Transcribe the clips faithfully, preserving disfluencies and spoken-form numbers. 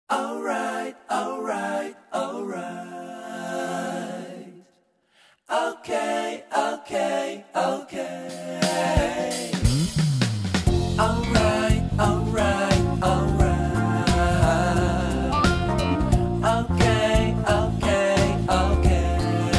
Alright, alright, alright. Okay, okay, okay. Alright, alright, alright. Okay, okay, okay.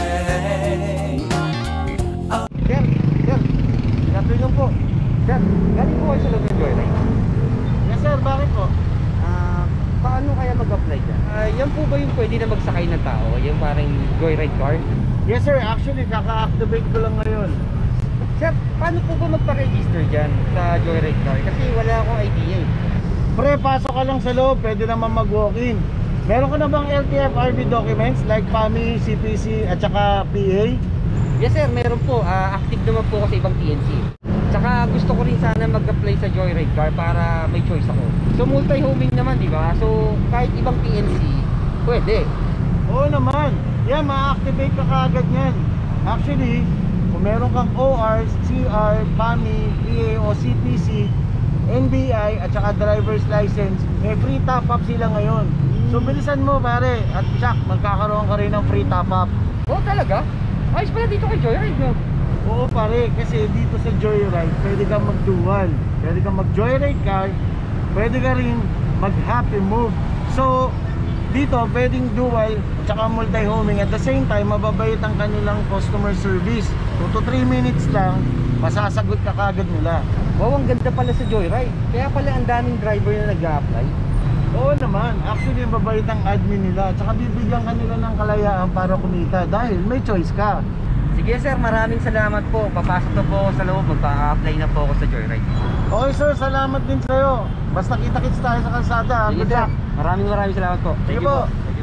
Sir, sir, natulong po. Sir, galing po kayo sa loob ng Joyride? Yes sir, bakit po? Ah, paano kaya mag-apply dyan? Ah, yan po ba yung pwede na magsakay ng tao? Yung parang Joyride car? Yes sir, actually kaka-activate ko lang ngayon. Sir, paano po ba magpa-register dyan sa Joyride car? Kasi wala akong idea eh. Pre, pasok ka lang sa loob, pwede naman mag-walk-in. Meron ka na bang L T F R B documents like P A M I, C P C at saka P A? Yes sir, meron po. Ah, active naman po ako sa ibang T N C. Tsaka gusto ko rin sana mag-apply sa Joyride car para may choice ako. So multi-homing naman, di ba? So kahit ibang T N C, pwede. Oo naman. Yan, ma-activate ka kaagad yan. Actually, kung meron kang O R, C R, P A M I, P A o C P C, N B I at saka driver's license, may free top-up sila ngayon. So bilisan mo pare, at Shaq, magkakaroon ka rin ng free top-up. Oh talaga? Ayos pala dito kay Joyride, no? Oo pare, kasi dito sa Joyride, pwede kang mag-dual. Pwede kang mag-Joyride car, pwede ka rin mag-Happy Move. So, dito pwedeng dual at saka multi-homing. At the same time, mababait ang kanilang customer service. two to three minutes lang, masasagot ka kagad nila. Wow, ang ganda pala sa Joyride. Kaya pala ang daming driver na nag-a-apply. Oo naman, actually mababait ang admin nila. At saka bibigyan ka nila ng kalayaan para kumita dahil may choice ka. Sige sir, maraming salamat po. Papasok na po ako sa loob. Magpa-apply na po ako sa Joyride. Okay sir, salamat din sa'yo. Basta kita-kits tayo sa kalsada. Sige Good sir, luck. maraming maraming salamat po. Sige Thank you po. po.